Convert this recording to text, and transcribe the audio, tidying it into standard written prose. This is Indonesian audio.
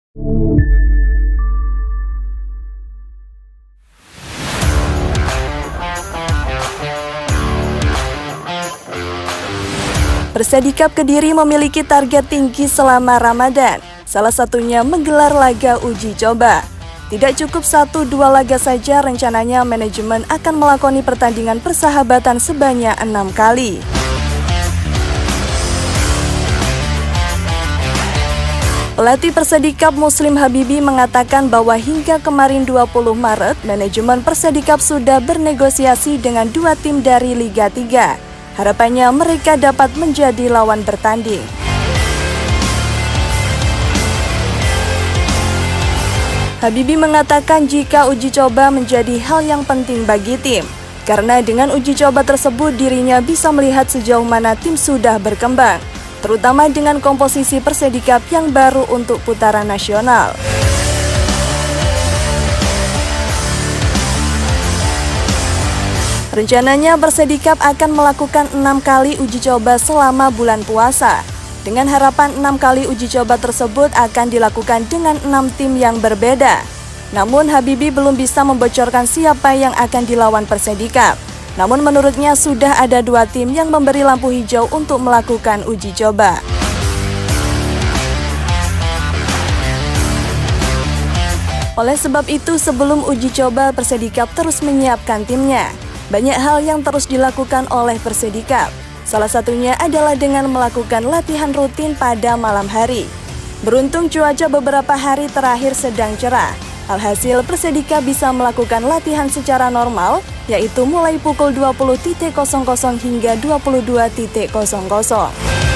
Persedikap Kediri memiliki target tinggi selama Ramadan, salah satunya menggelar laga uji coba. Tidak cukup 1-2 laga saja, rencananya manajemen akan melakoni pertandingan persahabatan sebanyak 6 kali. Pelatih Persedikap Muslim Habibi mengatakan bahwa hingga kemarin 20 Maret, manajemen Persedikap sudah bernegosiasi dengan 2 tim dari Liga 3. Harapannya mereka dapat menjadi lawan bertanding. Habibi mengatakan jika uji coba menjadi hal yang penting bagi tim, karena dengan uji coba tersebut dirinya bisa melihat sejauh mana tim sudah berkembang, terutama dengan komposisi Persedikap yang baru untuk putaran nasional. Rencananya Persedikap akan melakukan 6 kali uji coba selama bulan puasa. Dengan harapan 6 kali uji coba tersebut akan dilakukan dengan 6 tim yang berbeda. Namun Habibi belum bisa membocorkan siapa yang akan dilawan Persedikap. Namun menurutnya sudah ada 2 tim yang memberi lampu hijau untuk melakukan uji coba. Oleh sebab itu, sebelum uji coba Persedikap terus menyiapkan timnya. Banyak hal yang terus dilakukan oleh Persedikap. Salah satunya adalah dengan melakukan latihan rutin pada malam hari. Beruntung cuaca beberapa hari terakhir sedang cerah. Alhasil Persedikap bisa melakukan latihan secara normal, yaitu mulai pukul 20.00 hingga 22.00.